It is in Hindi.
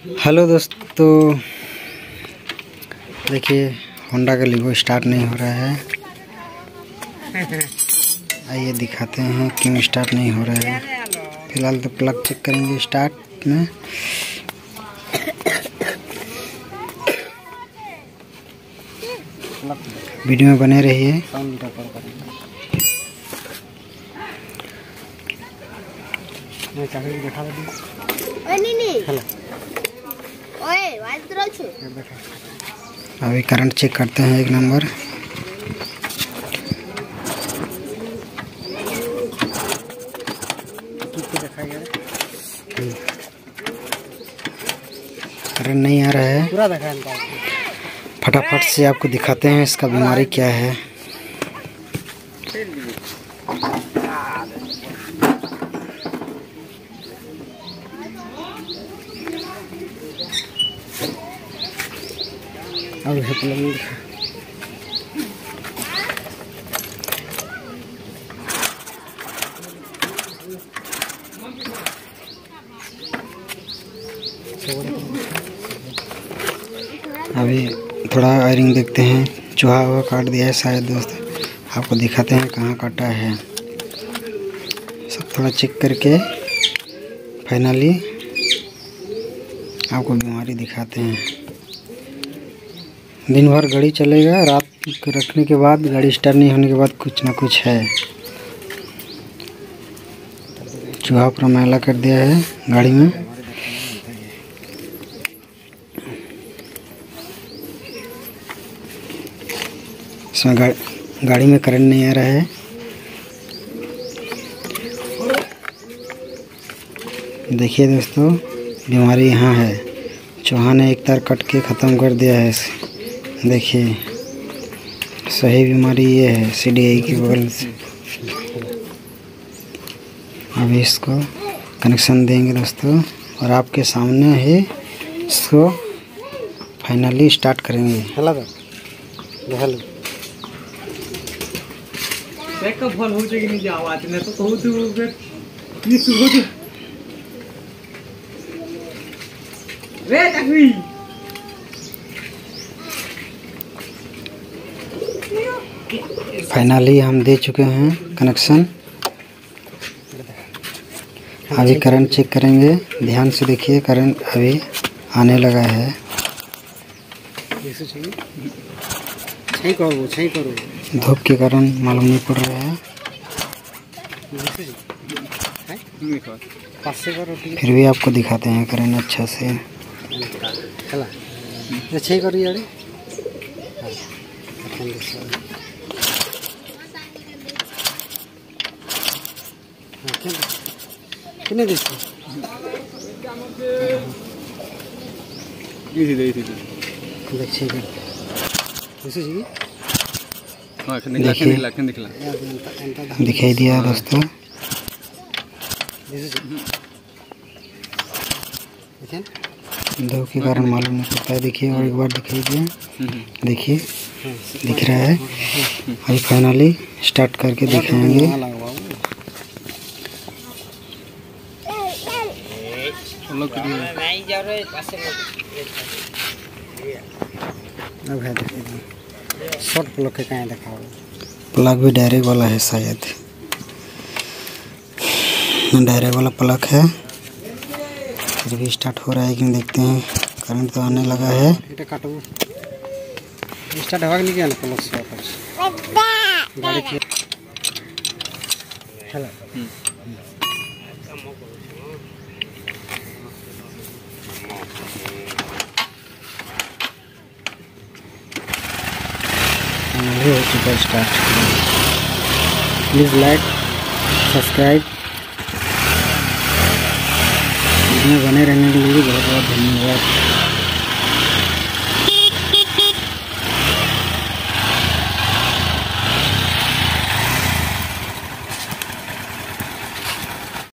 हेलो दोस्तों, देखिए होंडा का लीवो स्टार्ट नहीं हो रहा है। आइए दिखाते हैं क्यों स्टार्ट नहीं हो रहा है। फिलहाल तो प्लग चेक करेंगे स्टार्ट में। वीडियो में बने रहिए। अभी करंट चेक करते हैं 1 नंबर। करंट नहीं आ रहा है। फटाफट से आपको दिखाते हैं इसका बीमारी क्या है। अभी थोड़ा वायरिंग देखते हैं। चूहा हुआ काट दिया है शायद दोस्त। आपको दिखाते हैं कहाँ काटा है। सब थोड़ा चेक करके फाइनली आपको बीमारी दिखाते हैं। दिन भर गाड़ी चलेगा, रात को रखने के बाद गाड़ी स्टार्ट नहीं होने के बाद कुछ ना कुछ है। चूहा पूरा मैला कर दिया है गाड़ी में। इसमें गाड़ी में करंट नहीं आ रहा है। देखिए दोस्तों, बीमारी यहाँ है। चूहा ने एक तार कट के ख़त्म कर दिया है। देखिए सही बीमारी ये है CDI के बगल से। अभी इसको कनेक्शन देंगे दोस्तों और आपके सामने ही इसको फाइनली स्टार्ट करेंगे। हेलो भल हो कि नहीं आवाज ने तो कहू ये सुबह रे तकवी फाइनली हम दे चुके हैं कनेक्शन। अभी करंट चेक करेंगे। ध्यान से देखिए, करंट अभी आने लगा है। धूप के कारण मालूम नहीं पड़ रहा है, फिर भी आपको दिखाते हैं करंट अच्छा से। दिखाई दिया दोस्तों। धूप के कारण मालूम नहीं पड़ता है। देखिए और एक बार दिखाई दिया। देखिए दिख रहा है। अभी फाइनली स्टार्ट करके दिखाएंगे। शॉर्ट प्लग के कहाँ दिखाओ। प्लग भी डायरेक्ट वाला है शायद। डायरेक्ट वाला प्लग है, फिर भी स्टार्ट हो रहा है कि देखते हैं। करंट तो आने लगा है। स्टार्ट होगा नहीं क्या प्लग से गाड़ी की। हेलो हो चुका स्टार्ट। Please like subscribe. इसमें बने रहने के लिए बहुत बहुत धन्यवाद।